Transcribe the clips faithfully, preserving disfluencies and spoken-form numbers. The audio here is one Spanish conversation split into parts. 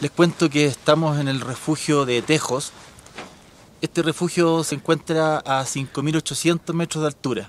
Les cuento que estamos en el refugio de Tejos. Este refugio se encuentra a cinco mil ochocientos metros de altura.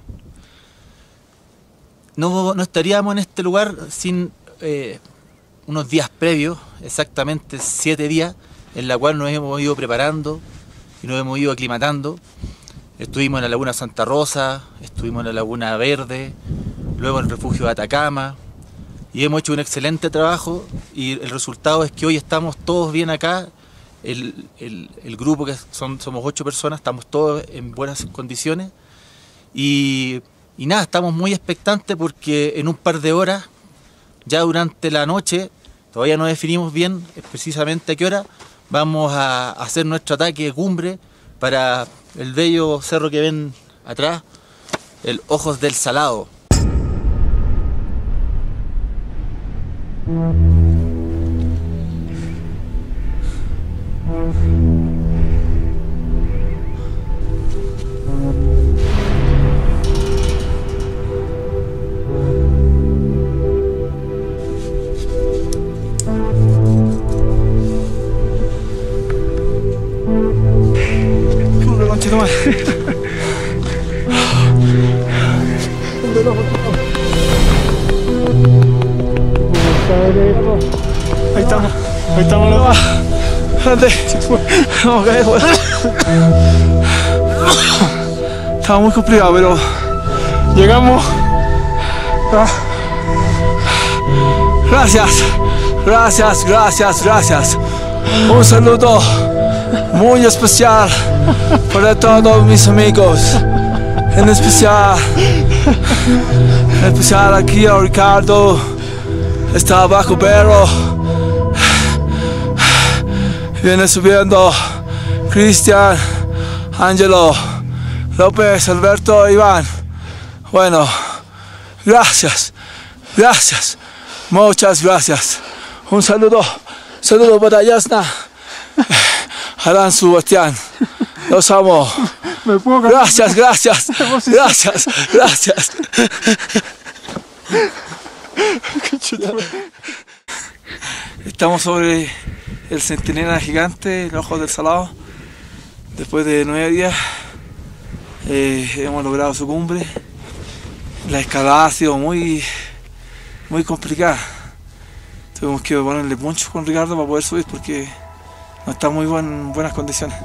No, no estaríamos en este lugar sin eh, unos días previos, exactamente siete días, en la cual nos hemos ido preparando y nos hemos ido aclimatando. Estuvimos en la Laguna Santa Rosa, estuvimos en la Laguna Verde, luego en el refugio de Atacama, y hemos hecho un excelente trabajo, y el resultado es que hoy estamos todos bien acá. El, el, el grupo, que son, somos ocho personas, estamos todos en buenas condiciones, y, y nada, estamos muy expectantes porque en un par de horas, ya durante la noche, todavía no definimos bien precisamente a qué hora, vamos a hacer nuestro ataque de cumbre para el bello cerro que ven atrás, el Ojos del Salado. Ahí estamos, ahí estamos los dos. Espérate, vamos a caer, weón. Estaba muy complicado, pero llegamos. Gracias, gracias, gracias, gracias. Un saludo muy especial para todos mis amigos. En especial, en especial aquí a Ricardo. Está abajo Perro. Viene subiendo Cristian, Ángelo, López, Alberto, Iván. Bueno, gracias, gracias, muchas gracias. Un saludo, saludo para Yasna, Aranzu, Bastián. Los amo. Gracias, gracias, gracias, gracias. Estamos sobre el Centinela Gigante, el Ojo del Salado. Después de nueve días eh, hemos logrado su cumbre. La escalada ha sido muy, muy complicada. Tuvimos que ponerle mucho con Ricardo para poder subir porque no está muy buen, en buenas condiciones.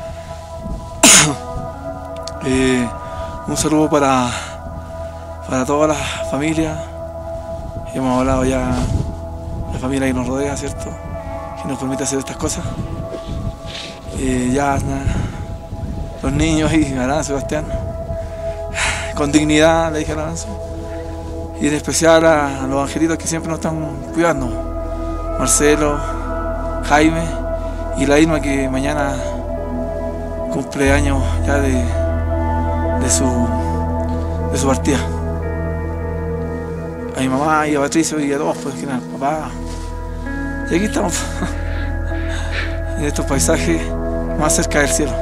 eh, un saludo para, para toda la familia. Hemos hablado ya de la familia que nos rodea, ¿cierto? Que nos permite hacer estas cosas. Eh, ya, los niños y Aranzo, Sebastián. Con dignidad, le dije a Aranzo. Y en especial a, a los angelitos que siempre nos están cuidando. Marcelo, Jaime y la Irma, que mañana cumple años ya de, de, su, de su partida. A mi mamá y a Patricio y a todos, pues que nada, papá. Y aquí estamos, en estos paisajes más cerca del cielo.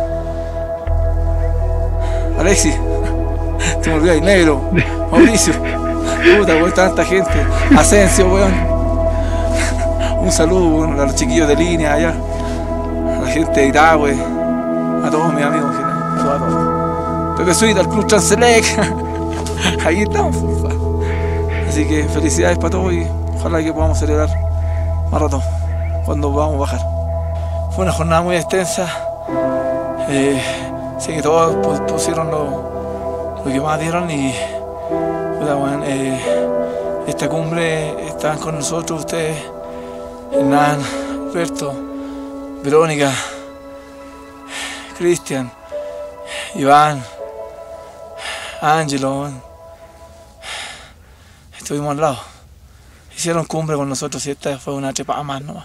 Alexis, te me olvidé, Negro, Mauricio, puta, weón, tanta gente, Asensio, weón. Un saludo, weón, a los chiquillos de línea allá, a la gente de Itagüe, a todos mis amigos, a todos, a todos. Pepe Suita, al Club Transelec, aquí estamos. Así que felicidades para todos y ojalá que podamos celebrar más rato cuando vamos a bajar. Fue una jornada muy extensa. Eh, sé que todos pusieron lo, lo que más dieron y bueno, eh, esta cumbre están con nosotros ustedes, Hernán, Alberto, Verónica, Cristian, Iván, Ángelo. Estuvimos al lado. Hicieron cumbre con nosotros y esta fue una trepada más nomás.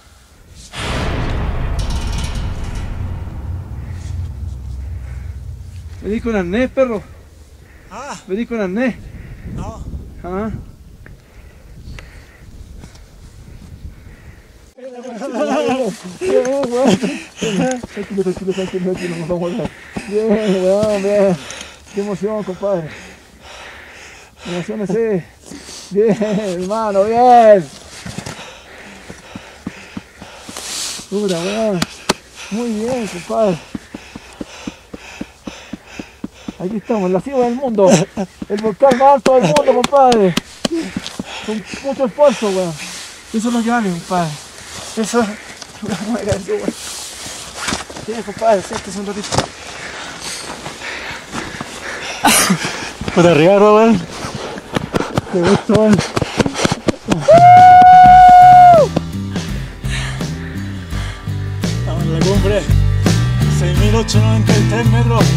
¿Venís con arnés, perro? Ah. ¿Venís con arnés? No. Ah. Tranquilo, tranquilo, tranquilo, tranquilo, nos vamos a dar. Bien, weón, bien. Qué emoción, compadre. Emociones, bien, hermano, bien. Puta, weón. Muy bien, compadre. Aquí estamos, en la cima del mundo. El volcán más alto del mundo, compadre. Con mucho esfuerzo, weón. Eso es lo que vale, compadre. Eso es lo que me cae, weón. Sí, compadre, siéntese un ratito. Puta arriba, weón. Qué gusto, weón. Estamos en la cumbre. seis mil ochocientos noventa y tres metros.